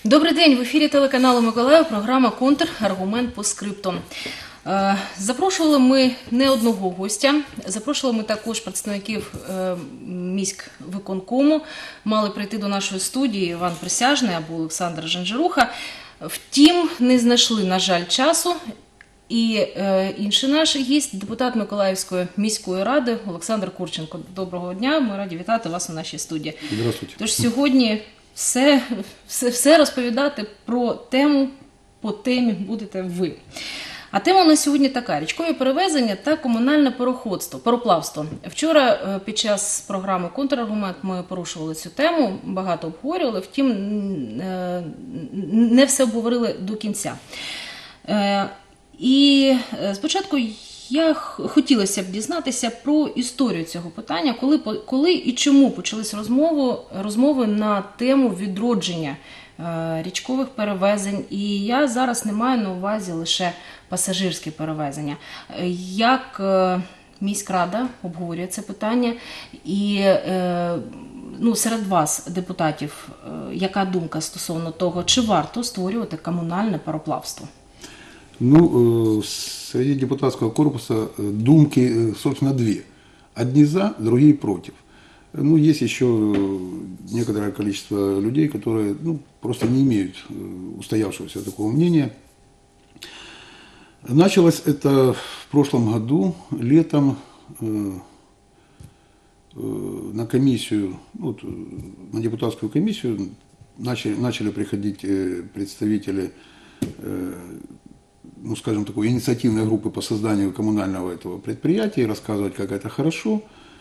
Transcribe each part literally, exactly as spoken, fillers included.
Добрий день, в ефірі телеканалу Миколаїв, програма «Контр. Аргумент по скрипту». Запрошували ми не одного гостя, запрошували ми також представників міськвиконкому, мали прийти до нашої студії Іван Присяжний або Олександр Жанжеруха. Втім, не знайшли, на жаль, часу. І е, інший наш гість, депутат Миколаївської міської ради Олександр Курченко. Доброго дня, ми раді вітати вас у нашій студії. Здравствуйте. Тож сьогодні все, все, все розповідати про тему, по темі будете ви. А тема на сьогодні така: річкові перевезення та комунальне пароходство, пароплавство. Вчора під час програми «Контраргумент» ми порушували цю тему, багато обговорювали, втім не все обговорили до кінця. І спочатку я хотілося б дізнатися про історію цього питання, коли, коли і чому почались розмови, розмови на тему відродження річкових перевезень. І я зараз не маю на увазі лише пасажирські перевезення. Як міськрада обговорює це питання і ну, серед вас, депутатів, яка думка стосовно того, чи варто створювати комунальне пароплавство? Ну, среди депутатского корпуса думки, собственно, две. Одни за, другие против. Ну, есть еще некоторое количество людей, которые ну, просто не имеют устоявшегося такого мнения. Началось это в прошлом году, летом, на комиссию, вот, на депутатскую комиссию начали, начали приходить представители, ну, скажем, такой инициативной группы по созданию коммунального этого предприятия, рассказывать, как это хорошо.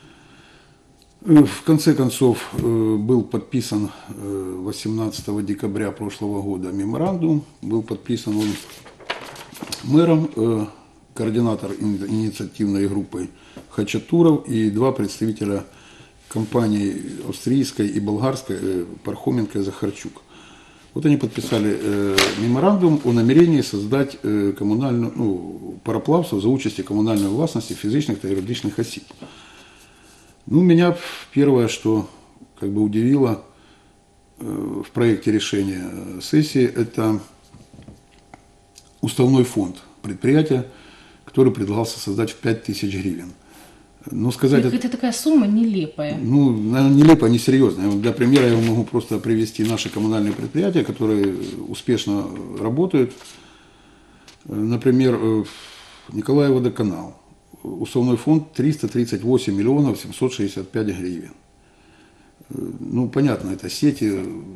В конце концов, был подписан восемнадцатого декабря прошлого года меморандум, был подписан он мэром, координатор инициативной группы Хачатуров и два представителя компаний австрийской и болгарской Пархоменко и Захарчук. Вот они подписали э, меморандум о намерении создать э, коммунальную, ну, пароплавство за участие коммунальной властности физических и юридических осіб. Ну, меня первое, что как бы удивило э, в проекте решения сессии, это уставной фонд предприятия, который предлагался создать в пять тысяч гривен. Ну, сказать, это, это такая сумма нелепая. Ну, наверное, нелепая, несерьезная. Для примера я могу просто привести наши коммунальные предприятия, которые успешно работают. Например, Николаев-Водоканал. Уставной фонд триста тридцать восемь миллионов семьсот шестьдесят пять гривен. Ну, понятно, это сети.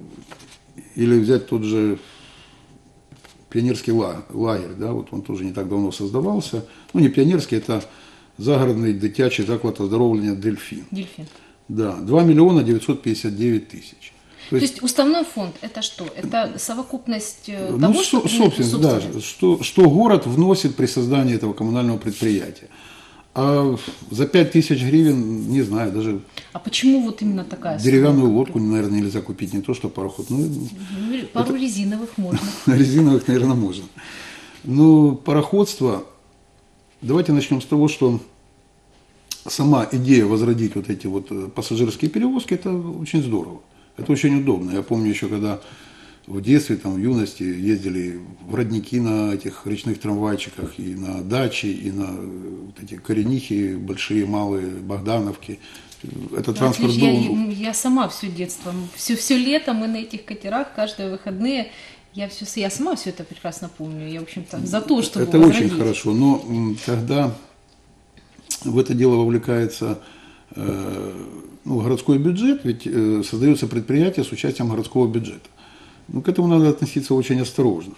Или взять тот же пионерский лагерь, да, вот он тоже не так давно создавался. Ну, не пионерский, это загородный дитячий заклад оздоровления «Дельфин». Дельфин. Да, два миллиона девятьсот пятьдесят девять тысяч. То, То есть, есть уставной фонд – это что? Это совокупность того, ну, что… Ну, собственно, да, что, что город вносит при создании этого коммунального предприятия. А за пять тысяч гривен, не знаю, даже… А почему вот именно такая сумма? Деревянную лодку, наверное, нельзя купить, не то что пароход. Ну, ну, пару это... резиновых можно. Резиновых, наверное, можно. Ну, пароходство… Давайте начнем с того, что сама идея возродить вот эти вот пассажирские перевозки, это очень здорово, это очень удобно. Я помню еще, когда в детстве, там, в юности ездили в родники на этих речных трамвайчиках, и на дачи, и на вот эти коренихи, большие, малые, Богдановки. Этот транспорт я, был… Я, я сама все детство, все, все лето мы на этих катерах, каждые выходные… Я, все, я сама все это прекрасно помню. Я, в общем-то, за то, чтобы Это возродить. очень хорошо. Но когда в это дело вовлекается э, ну, городской бюджет, ведь э, создается предприятие с участием городского бюджета. Ну, к этому надо относиться очень осторожно.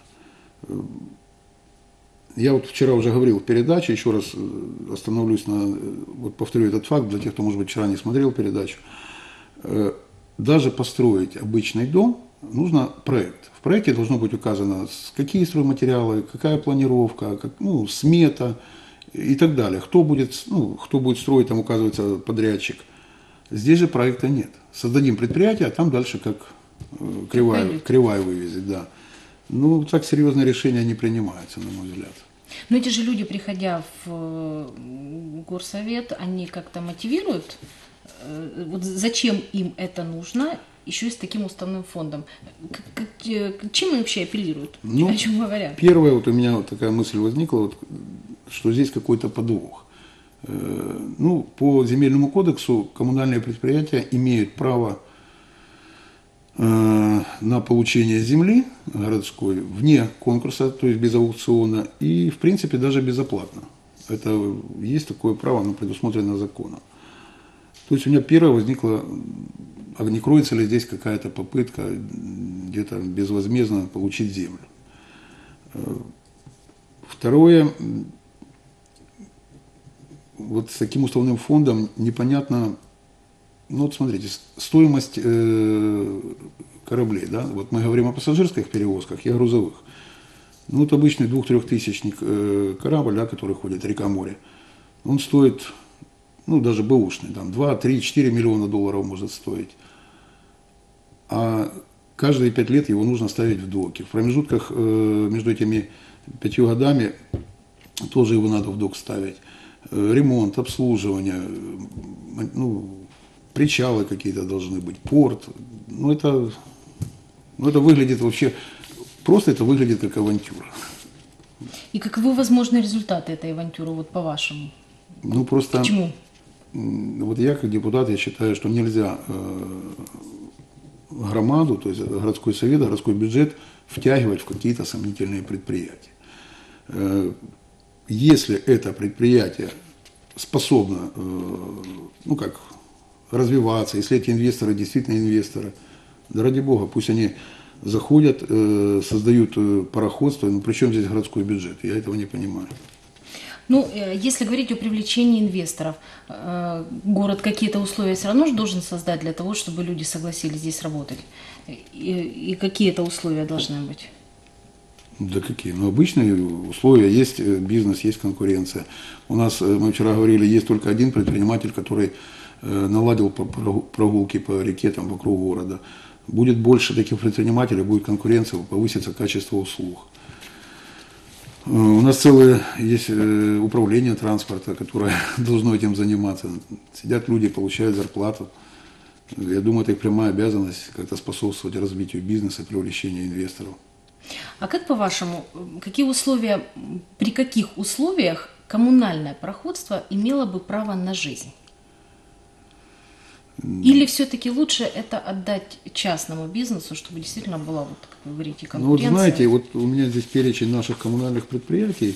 Я вот вчера уже говорил в передаче, еще раз остановлюсь на… Вот повторю этот факт для тех, кто, может быть, вчера не смотрел передачу. Э, даже построить обычный дом нужно проект. В проекте должно быть указано, какие стройматериалы, какая планировка, как, ну, смета и так далее. Кто будет, ну, кто будет строить, там указывается подрядчик. Здесь же проекта нет. Создадим предприятие, а там дальше как э, кривая, кривая вывезет. Да. Ну, так серьезные решения не принимаются, на мой взгляд. Но эти же люди, приходя в горсовет, они как-то мотивируют, вот зачем им это нужно. еще и с таким уставным фондом. К- к- к- Чем они вообще апеллируют? Ну, О чем говорят? Первое, вот у меня вот такая мысль возникла, вот, что здесь какой-то подвох. Э, Ну, по земельному кодексу коммунальные предприятия имеют право э, на получение земли городской вне конкурса, то есть без аукциона, и, в принципе, даже безоплатно. Это есть такое право, оно предусмотрено законом. То есть у меня первое возникло, а не кроется ли здесь какая-то попытка где-то безвозмездно получить землю. Второе, вот с таким уставным фондом непонятно, ну вот смотрите, стоимость э, кораблей, да, вот мы говорим о пассажирских перевозках и о грузовых. Ну вот обычный двух-трехтысячник э, корабль, да, который ходит река-море, он стоит, ну даже бэушный, там два, три, четыре миллиона долларов может стоить. А каждые пять лет его нужно ставить в доки. В промежутках э, между этими пятью годами тоже его надо в док ставить. Э, ремонт, обслуживание, э, ну, причалы какие-то должны быть, порт. Ну это, ну, это выглядит вообще, просто это выглядит как авантюра. И каковы возможные результаты этой авантюры, вот по-вашему? Ну просто, Почему? м, вот я как депутат, я считаю, что нельзя э, громаду, то есть городской совет, городской бюджет втягивать в какие-то сомнительные предприятия. Э, Если это предприятие способно, э, ну как, развиваться, если эти инвесторы действительно инвесторы, да ради бога, пусть они заходят, э, создают э, пароходство, ну при чем здесь городской бюджет, я этого не понимаю. Ну, э, если говорить о привлечении инвесторов, э, город какие-то условия все равно же должен создать для того, чтобы люди согласились здесь работать. И, и какие это условия должны быть? Да какие? Ну, обычные условия, есть э, бизнес, есть конкуренция. У нас, э, мы вчера говорили, есть только один предприниматель, который э, наладил по- прогу- прогулки по реке, там, вокруг города. Будет больше таких предпринимателей, будет конкуренция, повысится качество услуг. Э, У нас целое есть э, управление транспорта, которое должно этим заниматься. Сидят люди, получают зарплату. Я думаю, это их прямая обязанность как-то способствовать развитию бизнеса, привлечению инвесторов. А как по-вашему, какие условия, при каких условиях коммунальное пароходство имело бы право на жизнь? Или все-таки лучше это отдать частному бизнесу, чтобы действительно была, вот, как вы говорите, Ну вот конкуренция? знаете, вот у меня здесь перечень наших коммунальных предприятий,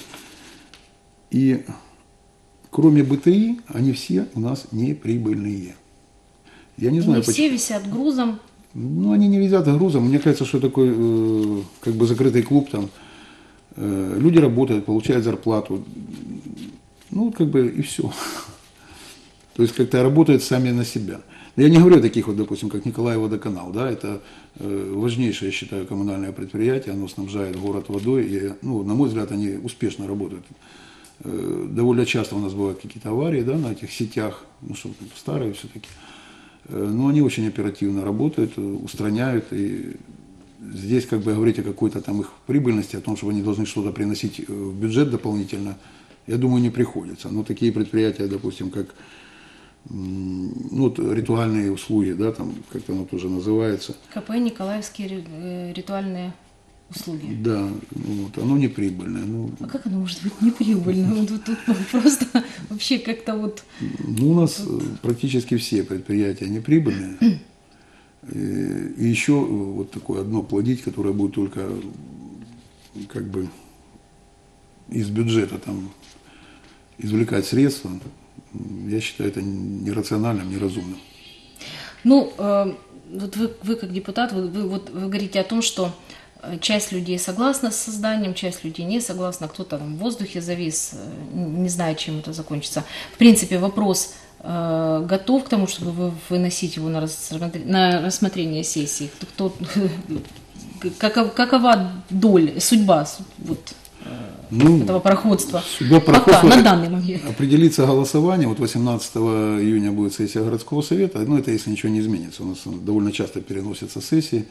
и кроме БТИ, они все у нас неприбыльные. Я не И знаю, не все почему. висят грузом. Ну, они не везят грузом. Мне кажется, что такой э, как бы закрытый клуб там. Э, люди работают, получают зарплату. Ну, как бы и все. То есть как-то работают сами на себя. Я не говорю о таких вот, допустим, как Николаев водоканал, да, это э, важнейшее, я считаю, коммунальное предприятие, оно снабжает город водой, и, ну, на мой взгляд, они успешно работают. Э, довольно часто у нас бывают какие-то аварии, да, на этих сетях, ну, что старые все-таки, э, но они очень оперативно работают, э, устраняют, и здесь как бы говорить о какой-то там их прибыльности, о том, что они должны что-то приносить в бюджет дополнительно, я думаю, не приходится. Но такие предприятия, допустим, как ну, вот ритуальные услуги, да, там как-то оно тоже называется. КП Николаевские ри- э, ритуальные услуги. Да, ну, вот, оно неприбыльное. Ну, А как оно может быть неприбыльным? Тут, тут просто вообще как-то вот... ну, у нас э, практически все предприятия неприбыльные. И, и еще вот такое одно плодить, которое будет только как бы из бюджета там извлекать средства, я считаю это нерациональным, неразумным. Ну, э, вот вы, вы как депутат, вы, вы, вот, вы говорите о том, что э, часть людей согласна с созданием, часть людей не согласна, кто-то там в воздухе завис, э, не знаю, чем это закончится. В принципе, вопрос э, готов к тому, чтобы вы выносить его на, рассмотр... на рассмотрение сессии. Кто, каков, какова доля, судьба вот, Ну, этого пароходства судьба пока, пароходства на данный момент? определится голосование. Вот восемнадцатого июня будет сессия городского совета. Ну, это если ничего не изменится. У нас довольно часто переносятся сессии.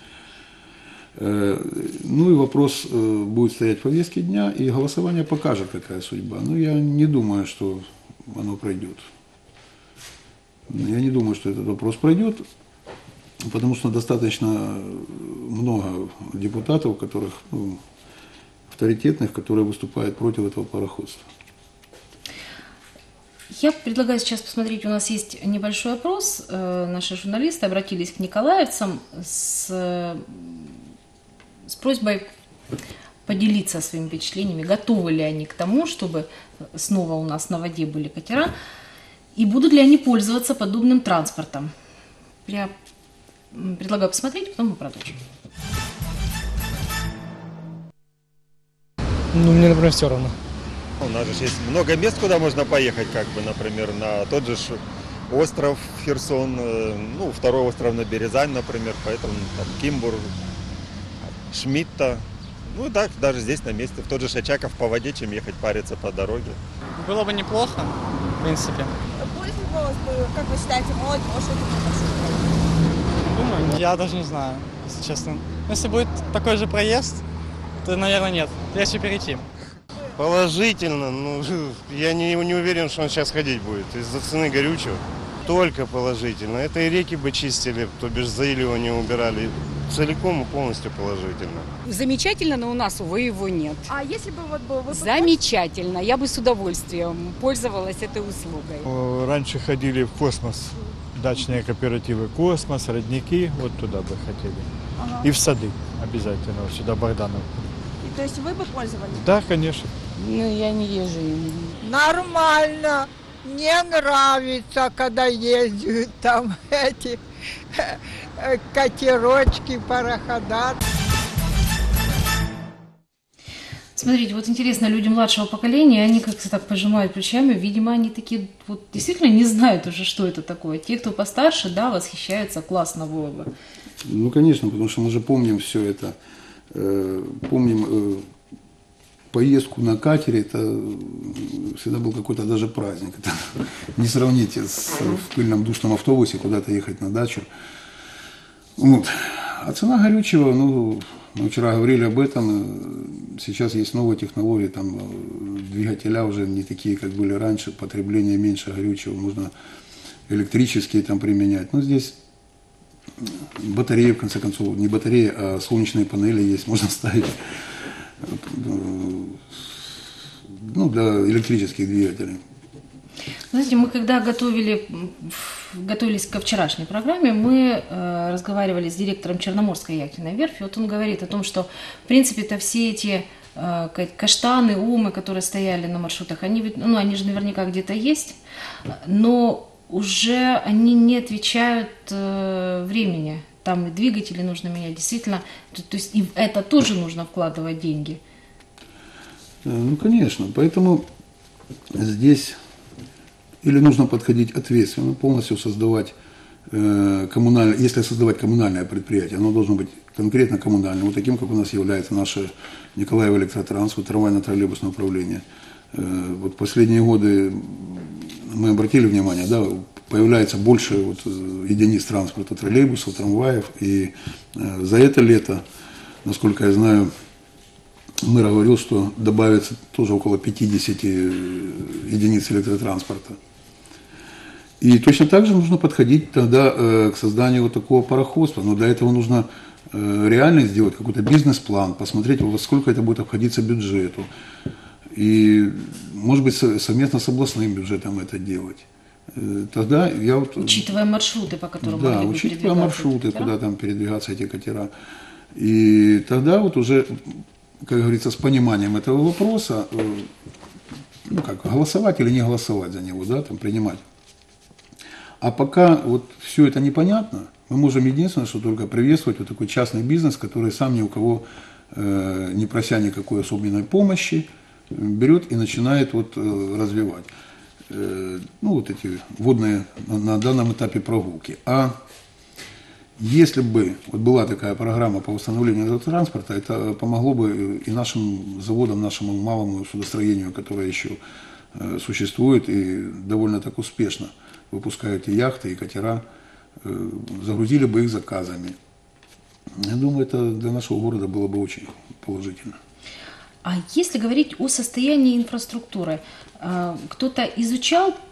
Ну и вопрос будет стоять в повестке дня, и голосование покажет, какая судьба. Но я не думаю, что оно пройдет. Я не думаю, что этот вопрос пройдет. потому что достаточно много депутатов, которых, ну, авторитетных, которые выступают против этого пароходства. Я предлагаю сейчас посмотреть, у нас есть небольшой опрос. Э, Наши журналисты обратились к николаевцам с, с просьбой поделиться своими впечатлениями, готовы ли они к тому, чтобы снова у нас на воде были катера, и будут ли они пользоваться подобным транспортом. Я предлагаю посмотреть, потом мы продолжим. Ну, мне, например, все равно. У нас же есть много мест, куда можно поехать, как бы, например, на тот же Ш- остров Херсон, э, ну, второй остров на Березань, например, поэтому там Кимбур, Шмидта. Ну да, даже здесь на месте, в тот же Шачаков по воде, чем ехать париться по дороге. Было бы неплохо, в принципе. Пользовалась бы, как вы считаете, молодежь этим маршрутом? Думаю, я даже не знаю, если честно. Если будет такой же проезд, то, наверное, нет. Легче перейти. Положительно, ну, я не, не уверен, что он сейчас ходить будет из-за цены горючего. Только положительно. Это и реки бы чистили, то бишь заиливание убирали. Целиком и полностью положительно. Замечательно, но у нас, увы, его нет. А если бы вот был вы бы Замечательно. Я бы с удовольствием пользовалась этой услугой. Раньше ходили в космос, дачные кооперативы «Космос», «Родники», вот туда бы хотели. Ага. И в сады обязательно, вот сюда Богданов. И, то есть вы бы пользовались? Да, конечно. Ну, я не езжу. Нормально. Не нравится, когда ездят там эти катерочки, парохода. Смотрите, вот интересно, люди младшего поколения, они как-то так пожимают плечами, видимо, они такие вот действительно не знают уже, что это такое. Те, кто постарше, да, восхищаются, классно было бы. Ну, конечно, потому что мы же помним все это, э, помним э, поездку на катере, это всегда был какой-то даже праздник. Это не сравните с в пыльном душном автобусе куда-то ехать на дачу. Вот. А цена горючего, ну, мы вчера говорили об этом, сейчас есть новые технологии, там двигателя уже не такие, как были раньше, потребление меньше горючего, можно электрические там применять. Но здесь батареи, в конце концов, не батареи, а солнечные панели есть, можно ставить, ну, для электрических двигателей. Знаете, мы когда готовили, готовились ко вчерашней программе, мы э, разговаривали с директором Черноморской яхтенной верфи. Вот он говорит о том, что, в принципе-то, все эти э, каштаны, умы, которые стояли на маршрутах, они, ведь, ну, они же наверняка где-то есть, но уже они не отвечают э, времени. Там и двигатели нужно менять, действительно. То, то есть и в это тоже нужно вкладывать деньги. Ну, конечно. Поэтому здесь или нужно подходить ответственно, полностью создавать э, коммунальное, если создавать коммунальное предприятие, оно должно быть конкретно коммунальным, вот таким, как у нас является наше Николаево электротранс, вот трамвайно-троллейбусное управление. Э, вот последние годы мы обратили внимание, да, появляется больше вот единиц транспорта, троллейбусов, трамваев, и э, за это лето, насколько я знаю, мэр говорил, что добавится тоже около пятьдесят единиц электротранспорта. И точно так же нужно подходить тогда э, к созданию вот такого пароходства. Но для этого нужно э, реально сделать какой-то бизнес-план, посмотреть, во сколько это будет обходиться бюджету. И, может быть, со, совместно с областным бюджетом это делать. Э, тогда я вот... Учитывая маршруты, по которым да, могли бы учитывая маршруты, катера. куда там передвигаться эти катера. И тогда вот уже, как говорится, с пониманием этого вопроса, э, ну как, голосовать или не голосовать за него, да, там принимать. А пока вот все это непонятно, мы можем единственное, что только приветствовать вот такой частный бизнес, который сам ни у кого, э, не прося никакой особенной помощи, берет и начинает вот э, развивать. Э, ну вот эти водные на, на данном этапе прогулки. А если бы вот была такая программа по восстановлению электротранспорта, это помогло бы и нашим заводам, нашему малому судостроению, которое еще э, существует и довольно так успешно выпускают и яхты, и катера, э, загрузили бы их заказами. Я думаю, это для нашего города было бы очень положительно. А если говорить о состоянии инфраструктуры, э, кто-то изучал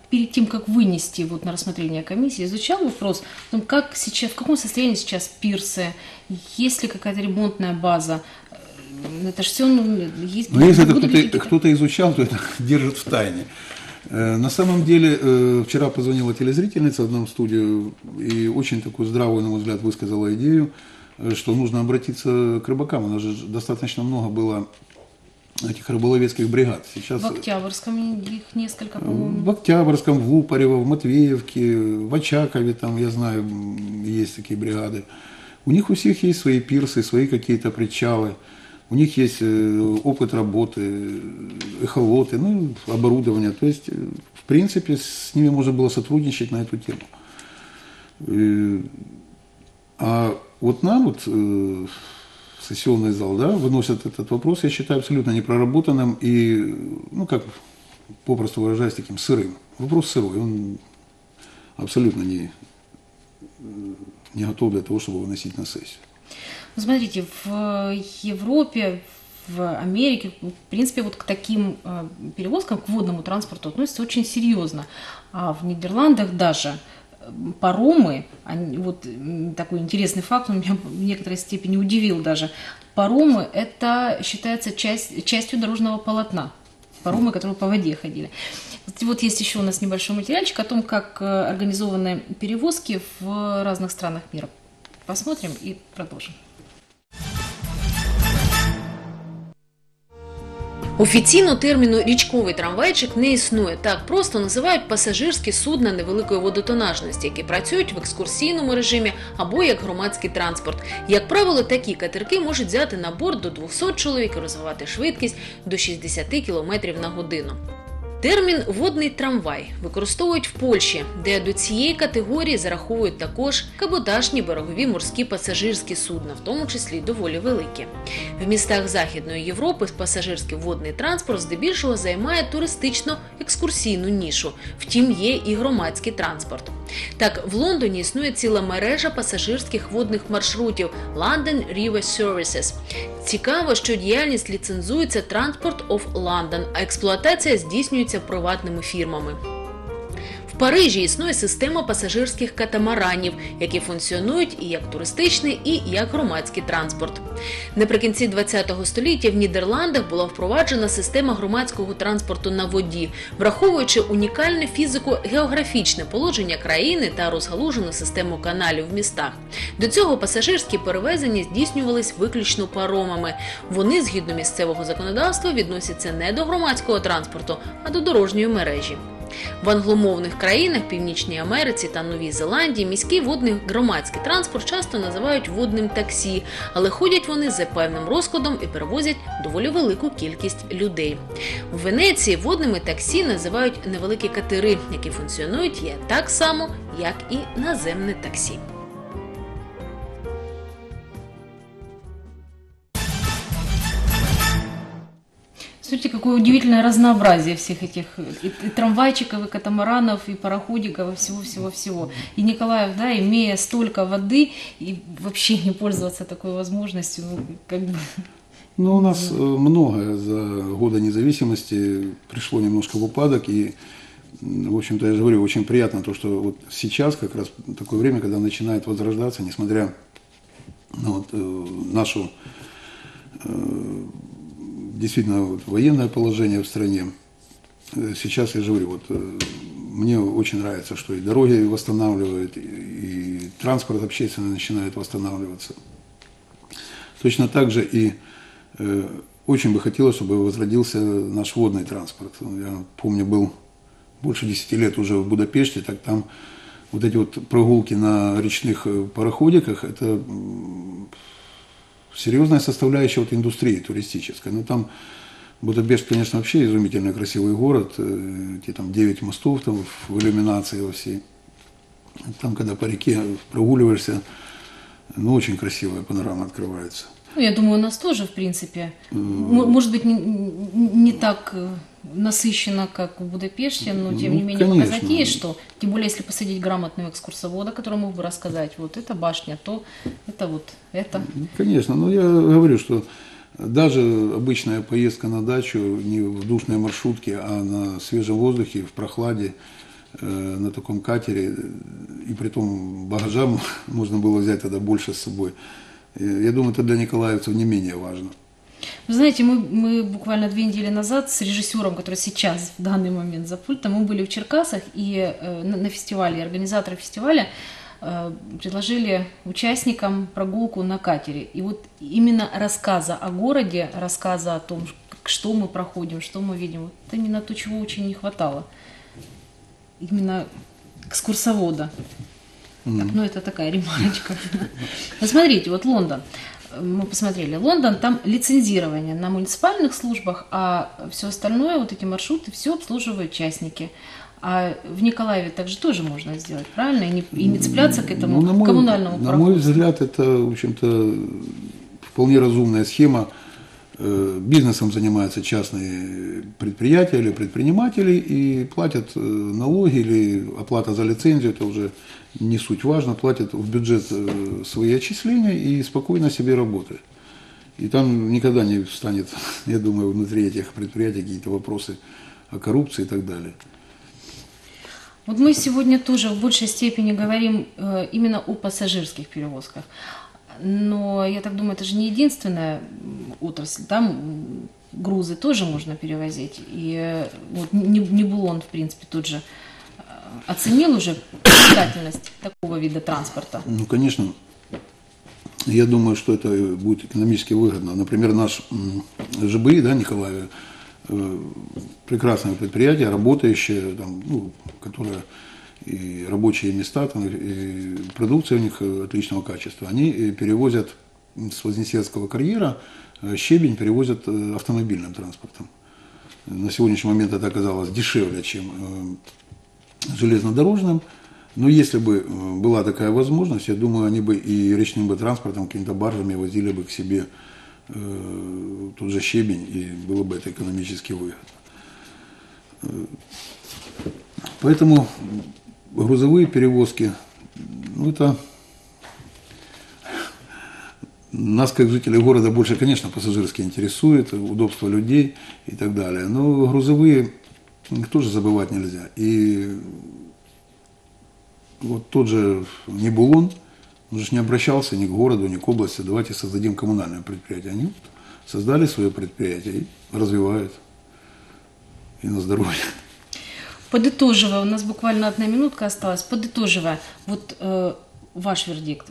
перед тем, как вынести вот на рассмотрение комиссии, изучал вопрос, ну, как сейчас, в каком состоянии сейчас пирсы, есть ли какая-то ремонтная база? Это же все, ну, есть... Но если это будут ли кто-то, кто-то изучал, то это держит в тайне. Э, На самом деле, э, вчера позвонила телезрительница в нам в студию и очень такую здравую, на мой взгляд, высказала идею, э, что нужно обратиться к рыбакам. У нас же достаточно много было этих рыболовецких бригад. Сейчас В Октябрьском их несколько, по-моему. в Октябрьском, в Лупарево, в Матвеевке, в Очакове, там, я знаю, м, есть такие бригады. У них у всех есть свои пирсы, свои какие-то причалы. У них есть э, опыт работы, эхолоты, ну, оборудование. То есть, э, в принципе, с ними можно было сотрудничать на эту тему. Э, А вот нам, вот, э, сессионный зал, да, выносят этот вопрос, я считаю, абсолютно непроработанным и, ну, как попросту выражаясь, таким сырым. Вопрос сырой, он абсолютно не, не готов для того, чтобы выносить на сессию. Ну, смотрите, в Европе, в Америке, в принципе, вот к таким э, перевозкам, к водному транспорту относятся очень серьезно. А в Нидерландах даже паромы, они, вот м, такой интересный факт, он меня в некоторой степени удивил даже. Паромы – это считается часть, частью дорожного полотна. Паромы, которые по воде ходили. Вот, вот есть еще у нас небольшой материальчик о том, как э, организованы перевозки в разных странах мира. Посмотрим и продолжим. Офіційно терміну «річковий трамвайчик» не існує. Так просто називають пасажирські судна невеликої водотонажності, які працюють в екскурсійному режимі або як громадський транспорт. Як правило, такі катерки можуть взяти на борт до двохсот чоловік і розвивати швидкість до шістдесят кілометрів на годину. Термін «водний трамвай» використовують в Польщі, де до цієї категорії зараховують також каботажні берегові морські пасажирські судна, в тому числі доволі великі. В містах Західної Європи пасажирський водний транспорт здебільшого займає туристично-екскурсійну нішу, втім є і громадський транспорт. Так, в Лондоні існує ціла мережа пасажирських водних маршрутів London River Services. Цікаво, що діяльність ліцензується Transport of London, а експлуатація здійснюється приватними фірмами. В Парижі існує система пасажирських катамаранів, які функціонують і як туристичний, і як громадський транспорт. Наприкінці ХХ століття в Нідерландах була впроваджена система громадського транспорту на воді, враховуючи унікальне фізико-географічне положення країни та розгалужену систему каналів в містах. До цього пасажирські перевезення здійснювались виключно паромами. Вони, згідно місцевого законодавства, відносяться не до громадського транспорту, а до дорожньої мережі. В англомовних країнах, Північній Америці та Новій Зеландії міський водний громадський транспорт часто називають водним таксі, але ходять вони за певним розкладом і перевозять доволі велику кількість людей. В Венеції водними таксі називають невеликі катери, які функціонують так само, як і наземне таксі. Смотрите, какое удивительное разнообразие всех этих и, и трамвайчиков, и катамаранов, и пароходиков, и всего-всего-всего. И Николаев, да, имея столько воды, и вообще не пользоваться такой возможностью, ну, как бы... Ну, у нас многое за годы независимости пришло немножко в упадок, и, в общем-то, я же говорю, очень приятно то, что вот сейчас как раз такое время, когда начинает возрождаться, несмотря на вот, нашу... действительно вот, военное положение в стране. Сейчас я же говорю, вот, мне очень нравится, что и дороги восстанавливают, и, и транспорт общественный начинает восстанавливаться. Точно так же и э, очень бы хотелось, чтобы возродился наш водный транспорт. Я помню, был больше десяти лет уже в Будапеште, так там вот эти вот прогулки на речных пароходиках, это... серьезная составляющая вот индустрии туристической. Ну, там Будапешт, конечно, вообще изумительно красивый город. Эти там девять мостов там в иллюминации во всей. Там, когда по реке прогуливаешься, ну, очень красивая панорама открывается. Ну, я думаю, у нас тоже, в принципе, mm. может быть, не, не так насыщенно, как в Будапеште, но, тем не ну, менее, конечно. показать есть что. Тем более, если посадить грамотного экскурсовода, который мог бы рассказать, вот это башня, то это вот это. Конечно, но я говорю, что даже обычная поездка на дачу не в душной маршрутке, а на свежем воздухе, в прохладе, э, на таком катере, и притом багажа можно было взять тогда больше с собой. Я думаю, это для николаевцев не менее важно. Вы знаете, мы, мы буквально две недели назад с режиссером, который сейчас в данный момент за пультом, мы были в Черкасах и э, на, на фестивале, организаторы фестиваля э, предложили участникам прогулку на катере. И вот именно рассказа о городе, рассказа о том, что мы проходим, что мы видим, вот это именно то, чего очень не хватало. Именно экскурсовода. Так, ну, это такая ремарочка. Посмотрите, вот Лондон. Мы посмотрели. Лондон, там лицензирование на муниципальных службах, а все остальное, вот эти маршруты, все обслуживают частники. А в Николаеве также тоже можно сделать, правильно? И не, и не цепляться к этому ну, на мой, коммунальному На мой взгляд, это, в общем-то, вполне разумная схема. Бизнесом занимаются частные предприятия или предприниматели и платят налоги или оплата за лицензию, это уже не суть важно, платят в бюджет свои отчисления и спокойно себе работают. И там никогда не встанет, я думаю, внутри этих предприятий какие-то вопросы о коррупции и так далее. Вот мы сегодня тоже в большей степени говорим именно о пассажирских перевозках. Но я так думаю, это же не единственная отрасль. Там грузы тоже можно перевозить. И вот Нибулон, в принципе, тот же оценил уже привлекательность такого вида транспорта. Ну, конечно. Я думаю, что это будет экономически выгодно. Например, наш ЖБИ, да, Николаеве, прекрасное предприятие, работающее, там, ну, которое и рабочие места, там, и продукция у них отличного качества. Они перевозят с Вознесенского карьера щебень, перевозят автомобильным транспортом. На сегодняшний момент это оказалось дешевле, чем железнодорожным. Но если бы была такая возможность, я думаю, они бы и речным бы транспортом, какими-то баржами возили бы к себе э, тот же щебень, и было бы это экономически выгодно. Поэтому грузовые перевозки, ну, это нас, как жителей города, больше, конечно, пассажирские интересует, удобство людей и так далее. Но грузовые тоже забывать нельзя. И вот тот же Нибулон, он же не обращался ни к городу, ни к области, давайте создадим коммунальное предприятие. Они создали свое предприятие и развивают. И на здоровье. Подытоживая, у нас буквально одна минутка осталась, подытоживая, вот э, ваш вердикт.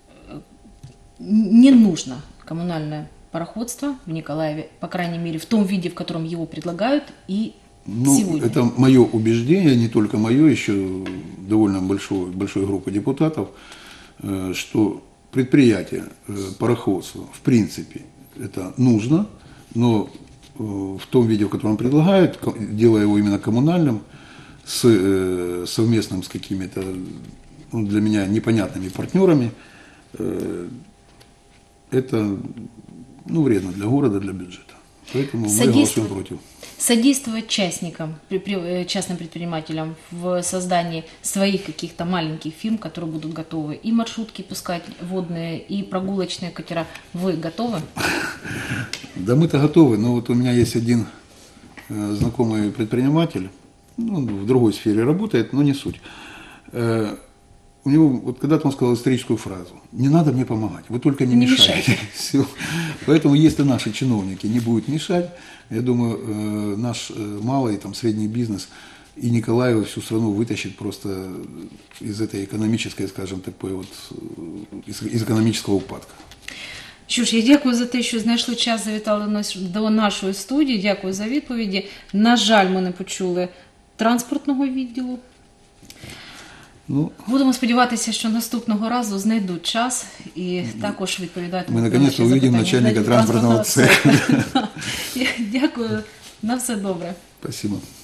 Не нужно коммунальное пароходство в Николаеве, по крайней мере, в том виде, в котором его предлагают, и ну, сегодня. Это мое убеждение, не только мое, еще довольно большой, большой группы депутатов, э, что предприятие, э, пароходство, в принципе, это нужно, но э, в том виде, в котором предлагают, делая его именно коммунальным, с, э, совместным с какими-то, ну, для меня непонятными партнерами, э, это, ну, вредно для города, для бюджета. Поэтому мы голосуем против. Содействовать частникам, частным предпринимателям в создании своих каких-то маленьких фирм, которые будут готовы и маршрутки пускать водные, и прогулочные катера. Вы готовы? Да, мы-то готовы, но вот у меня есть один э, знакомый предприниматель, ну, в другой сфере работает, но не суть. Э, у него, вот когда-то он сказал историческую фразу: «Не надо мне помогать, вы только не, не мешайте». мешайте. Все. Поэтому если наши чиновники не будут мешать, я думаю, э, наш э, малый, там, средний бизнес и Николаев всю страну вытащит просто из этой экономической, скажем, такой вот, из, из економічного упадка. Що ж, я дякую за те, що знайшли час, завітали до нас- до нашої студії. Дякую за відповіді. На жаль, ми не почули транспортного відділу. Ну, Будемо сподіватися, що наступного разу знайдуть час і також відповідатимуть. Ми на наконец-то наші увидим запитання. начальника транспортного цеха. Дякую. На все добре. спасибо.